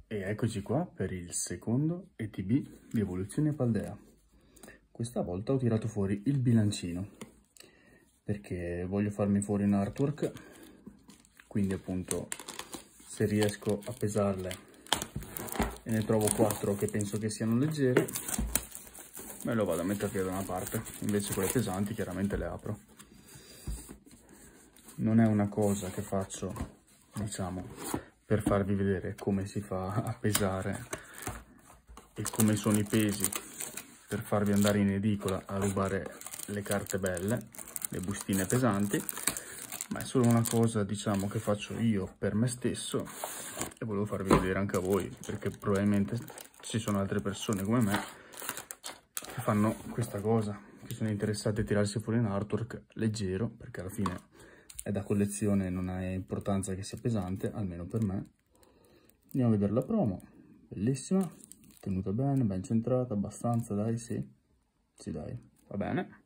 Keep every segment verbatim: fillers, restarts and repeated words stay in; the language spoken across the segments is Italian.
E eccoci qua per il secondo E T B di Evoluzione Paldea. Questa volta ho tirato fuori il bilancino perché voglio farmi fuori un artwork, quindi appunto se riesco a pesarle e ne trovo quattro che penso che siano leggere, me lo vado a mettere da una parte, invece quelle pesanti chiaramente le apro. Non è una cosa che faccio, diciamo, per farvi vedere come si fa a pesare e come sono i pesi, per farvi andare in edicola a rubare le carte belle, le bustine pesanti, ma è solo una cosa, diciamo, che faccio io per me stesso e volevo farvi vedere anche a voi, perché probabilmente ci sono altre persone come me che fanno questa cosa, che sono interessate a tirarsi fuori un artwork leggero, perché alla fine è da collezione, non ha importanza che sia pesante, almeno per me. Andiamo a vedere la promo, bellissima, tenuta bene, ben centrata, abbastanza, dai, sì, sì dai, va bene.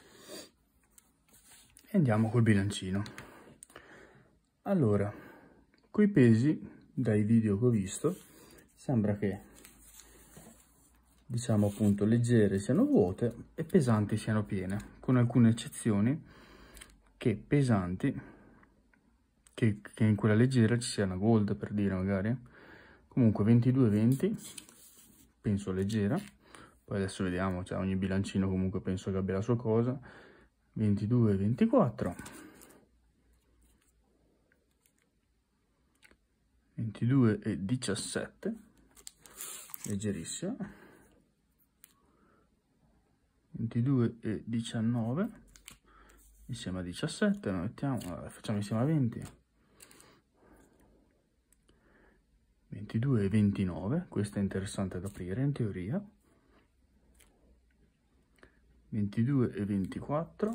E andiamo col bilancino. Allora, coi pesi, dai video che ho visto, sembra che, diciamo appunto, leggere siano vuote e pesanti siano piene, con alcune eccezioni, che pesanti, che, che in quella leggera ci sia una gold, per dire magari. Comunque ventidue venti, penso leggera, poi adesso vediamo, cioè ogni bilancino comunque penso che abbia la sua cosa. Ventidue ventiquattro, ventidue e diciassette, leggerissima, ventidue e diciannove, insieme a diciassette, noi mettiamo, facciamo insieme a venti, ventidue e ventinove, questa è interessante da aprire in teoria, ventidue e ventiquattro,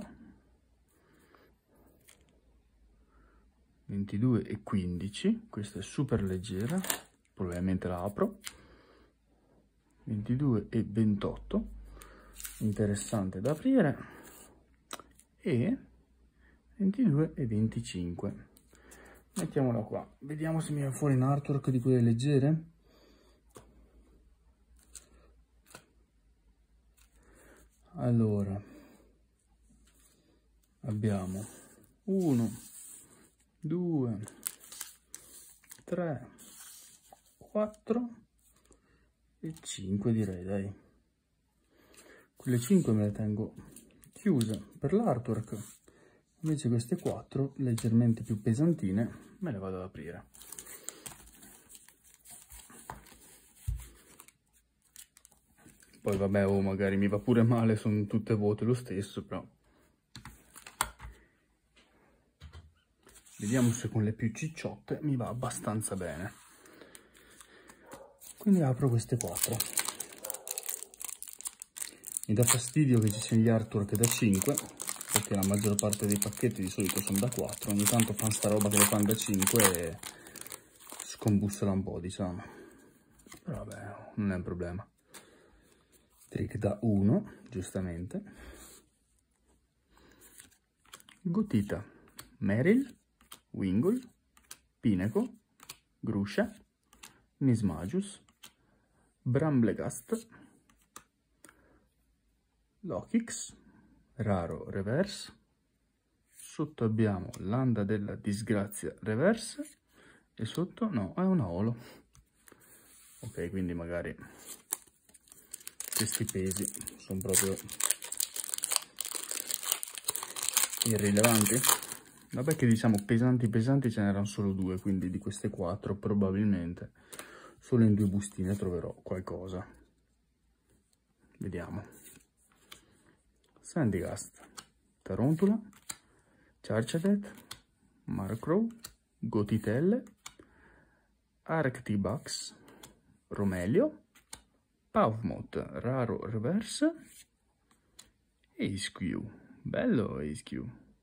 ventidue e quindici, questa è super leggera, probabilmente la apro, ventidue e ventotto, interessante da aprire, e ventidue e venticinque. Mettiamola qua, vediamo se mi viene fuori un artwork di quelle leggere. Allora, abbiamo uno, due, tre, quattro e cinque, direi, dai. Quelle cinque me le tengo chiuse per l'artwork, invece queste quattro leggermente più pesantine me le vado ad aprire. Poi vabbè, oh, magari mi va pure male, sono tutte vuote lo stesso, però vediamo se con le più cicciotte mi va abbastanza bene. Quindi apro queste quattro. Mi dà fastidio che ci siano gli artwork da cinque, perché la maggior parte dei pacchetti di solito sono da quattro, ogni tanto fanno sta roba che le fanno da cinque e scombussola un po', diciamo. Però vabbè, non è un problema. Trick da uno, giustamente. Gotita, Meryl, Wingull, Pineco, Grusha, Mismagius, Bramblegast, Lokix, raro reverse, sotto abbiamo Landa della disgrazia reverse e sotto no, è una holo. Ok, quindi magari questi pesi sono proprio irrilevanti. Vabbè che diciamo pesanti pesanti ce n'erano solo due, quindi di queste quattro probabilmente solo in due bustine troverò qualcosa. Vediamo. Sandygast, Tarontula, Charchadet, Markrow, Gotitelle, Arctibax, Romelio, Pawmoth, raro reverse, Ace-Q, bello Ace-Q.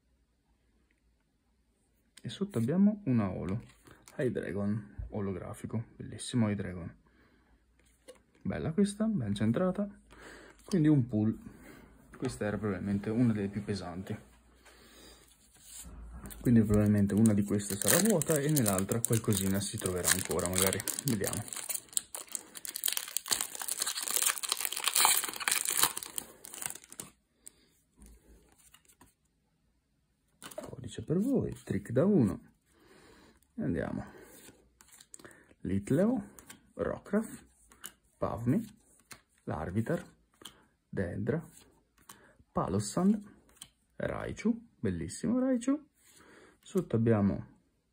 E sotto abbiamo una holo, Hydreigon, olografico, bellissimo Hydreigon. Bella questa, ben centrata, quindi un pull. Questa era probabilmente una delle più pesanti, quindi probabilmente una di queste sarà vuota e nell'altra qualcosina si troverà ancora, magari, vediamo. per voi, trick da uno. E andiamo. Litleo, Rockruff, Pavmi, Larvitar, Dendra, Palossand, Raichu, bellissimo Raichu. Sotto abbiamo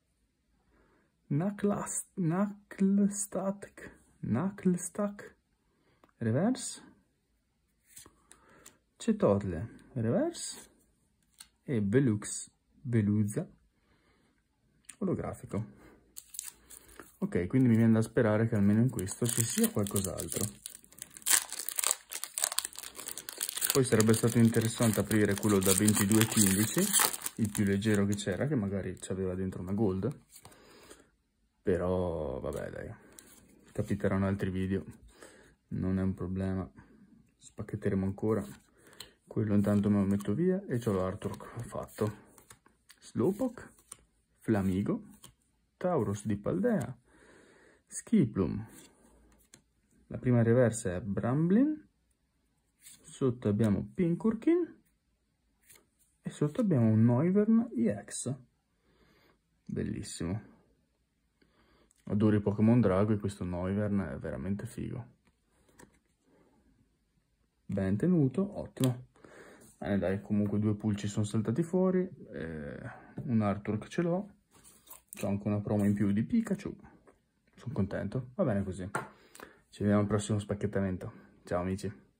Knucklestuck, Knucklestuck, reverse, Cetotle, reverse, e Velux, Veluza, olografico. Ok, quindi mi viene da sperare che almeno in questo ci sia qualcos'altro. Poi sarebbe stato interessante aprire quello da ventidue quindici, il più leggero che c'era, che magari c'aveva dentro una gold. Però vabbè dai, capiteranno altri video, non è un problema, spacchetteremo ancora. Quello intanto me lo metto via e c'ho l'artwork fatto. Slowpoke, Flamigo, Taurus di Paldea, Skiplum. La prima reverse è Bramblin, sotto abbiamo Pinkurkin e sotto abbiamo un Noivern E X. Bellissimo. Adoro i Pokémon Drago e questo Noivern è veramente figo. Ben tenuto, ottimo. Bene dai, comunque due pulci sono saltati fuori, eh, un artwork ce l'ho, c'ho anche una promo in più di Pikachu, sono contento, va bene così. Ci vediamo al prossimo spacchettamento, ciao amici.